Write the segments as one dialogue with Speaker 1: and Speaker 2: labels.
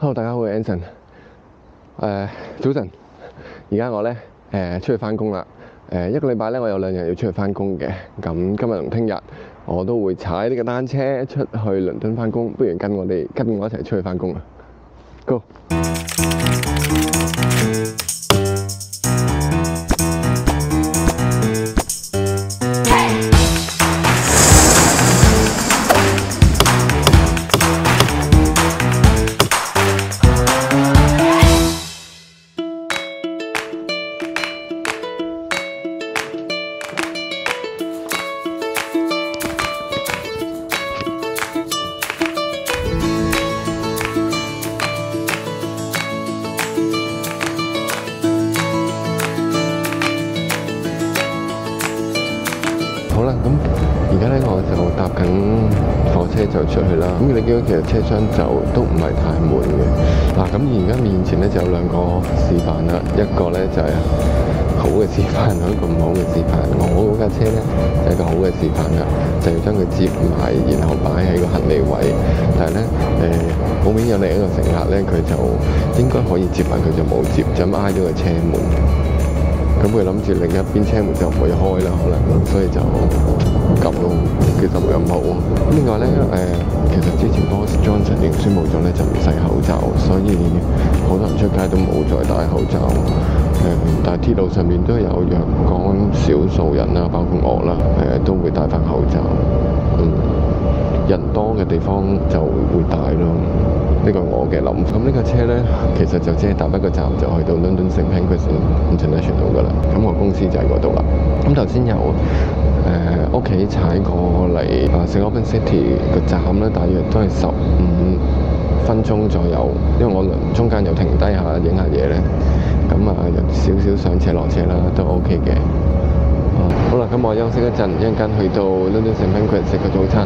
Speaker 1: Hello， 大家好，我係 Anson。早晨，而家我咧出去翻工啦。一個禮拜咧，我有2日要出去翻工嘅。咁今日同聽日我都會踩呢個單車出去倫敦翻工。不如跟我一齊出去翻工啊 ！Go！好啦，咁而家咧我就搭緊火車就出去啦。咁你見到其實車廂就都唔係太滿嘅。嗱，咁而家面前咧就有2個示範啦，一個咧就係好嘅示範，一個唔好嘅示範。我嗰架車咧就係一個好嘅示範啦，就要將佢接埋，然後擺喺個行李位。但係咧後面有另一個乘客咧，佢就應該可以接埋，佢就冇接，就咁挨咗個車門。咁佢諗住另一邊車門就唔會開啦，可能，所以就咁咯。其實冇咁好。另外咧，其實之前 Boris Johnson 已經宣布咗咧就唔使口罩，所以好多人出街都冇再戴口罩。但係鐵路上面都有若干少數人啦，包括我啦，都會戴翻口罩。人多嘅地方就會戴咯。呢個係我嘅諗法。咁呢架車咧，其實就只係搭一個站就去到 London St Pancras International 噶啦。咁我公司就喺嗰度啦。咁頭先由屋企踩過嚟St Albans City 個站咧，大約都係15分鐘左右。因為我中間又停低下影下嘢咧，咁有少少上車落車啦，都 OK 嘅。好啦，咁我休息一陣，一陣間去到 London St Pancras食個早餐。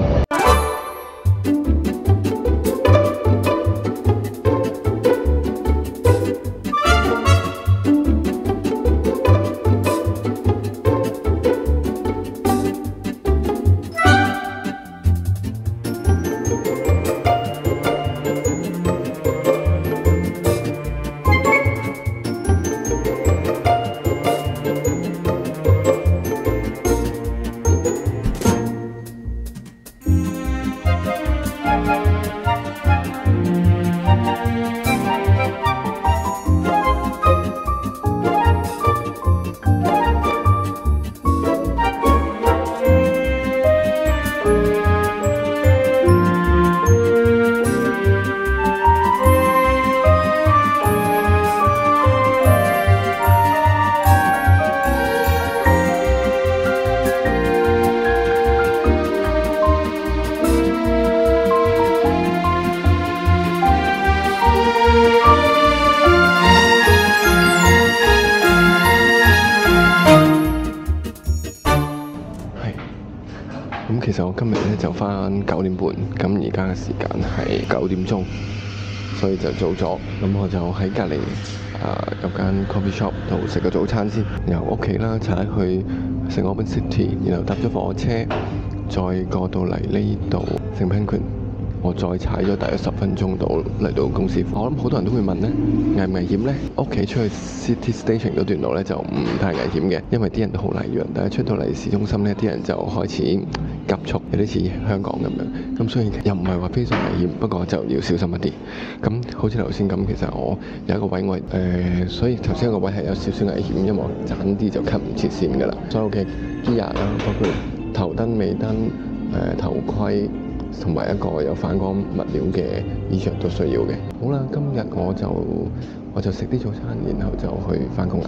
Speaker 1: 其實我今日咧就返9點半，咁而家嘅時間係9點鐘，所以就早咗。咁我就喺隔離有間 coffee shop 度食個早餐先，由屋企啦踩去St Albans City，然後搭咗火車，再過到嚟呢度St Pancras。我再踩咗大約10分鐘到嚟到公司。我諗好多人都會問咧，危唔危險咧？屋企出去 City Station 嗰段路咧就唔太危險嘅，因為啲人都好禮讓。但係出到嚟市中心咧，啲人就開始急速，有啲似香港咁樣。咁所以又唔係話非常危險，不過就要小心一啲。咁好似頭先咁，其實我有一個位所以頭先個位係有少少危險，因為我爭啲就 cut 唔切線㗎啦。所有嘅 gear 啦，包括頭燈、尾燈、頭盔，同埋一個有反光物料嘅衣着都需要嘅。好啦，今日我就食啲早餐，然後就去返工啦。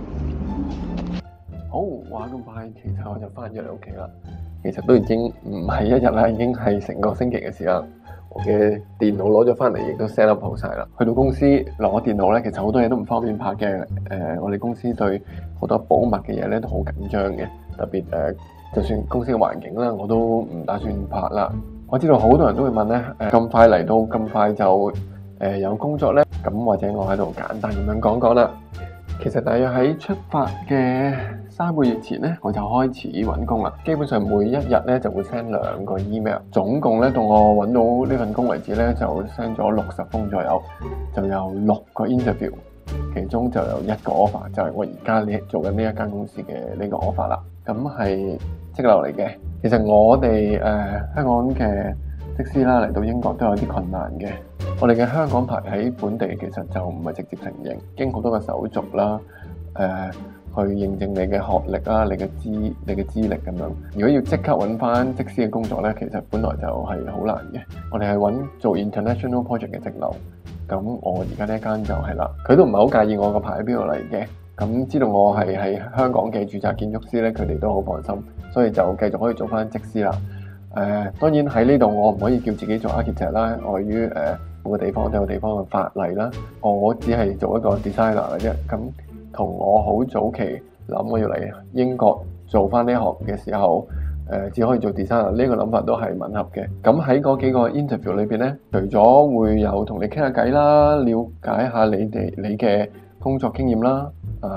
Speaker 1: 好，話咁快，其實我就返咗嚟屋企啦。其實都已經唔係1日啦，已經係成個星期嘅時間。我嘅電腦攞咗返嚟，亦都 set up 好晒啦。去到公司攞電腦咧，其實好多嘢都唔方便拍嘅。我哋公司對好多保密嘅嘢咧都好緊張嘅，特別就算公司嘅環境啦，我都唔打算拍啦。我知道好多人都會問咧，咁快嚟到，咁快就有工作咧，咁或者我喺度簡單咁樣講講啦。其實大約喺出發嘅 3個月前咧，我就開始揾工啦。基本上每一日咧就會 send 2個 email， 總共咧到我揾到呢份工為止咧就 send 咗60封左右，就有6個 interview， 其中就有1個 offer， 就係我而家做緊呢一間公司嘅呢個 offer 啦。咁係則樓嚟嘅。其實我哋香港嘅則師啦嚟到英國都有啲困難嘅。我哋嘅香港牌喺本地其實就唔係直接承認，經好多個手續啦，去認證你嘅學歷啦、你嘅資歷咁樣。如果要即刻揾翻則師嘅工作咧，其實本來就係好難嘅。我哋係揾做 international project 嘅則樓，咁我而家呢一間就係啦，佢都唔係好介意我個牌喺邊度嚟嘅。咁知道我係喺香港嘅註冊建築師咧，佢哋都好放心，所以就繼續可以做翻則師啦。當然喺呢度我唔可以叫自己做 architect 啦，礙於每個地方都有地方嘅法例啦。我只係做一個 designer 嘅啫。咁同我好早期諗我要嚟英國做翻呢行嘅時候，只可以做 designer 呢個諗法都係吻合嘅。咁喺嗰幾個 interview 裏邊咧，除咗會有同你傾下偈啦，了解下你嘅工作經驗啦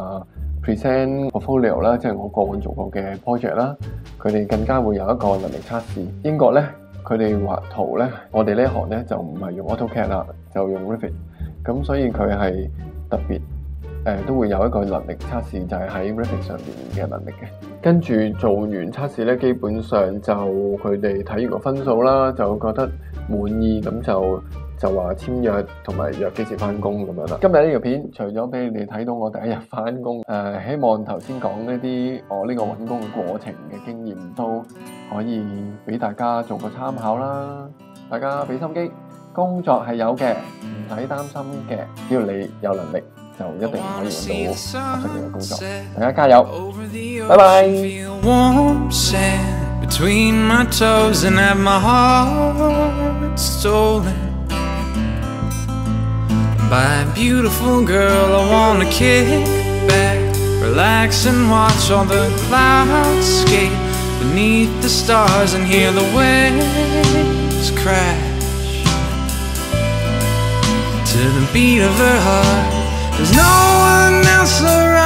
Speaker 1: ，present portfolio 啦，即係我過往做過嘅 project 啦，佢哋更加會有一個能力測試。英國咧，佢哋畫圖咧，我哋呢一行咧就唔係用 AutoCAD 啦，就用 Revit， 咁所以佢係特別都會有一個能力測試，就係喺 Revit 上邊嘅能力嘅。跟住做完測試咧，基本上就佢哋睇完個分數啦，就覺得滿意，咁就話簽約同埋約幾時翻工咁樣啦。今日呢條片除咗俾你哋睇到我第一日翻工，希望頭先講呢啲我呢個揾工嘅過程嘅經驗都可以俾大家做個參考啦。大家俾心機，工作係有嘅，唔使擔心嘅，只要你有能力就一定可以揾到合適嘅工作。大家加油，拜拜。By a beautiful girl, I wanna kick back, relax and watch all the clouds skate beneath the stars and hear the waves crash to the beat of her heart. There's no one else around.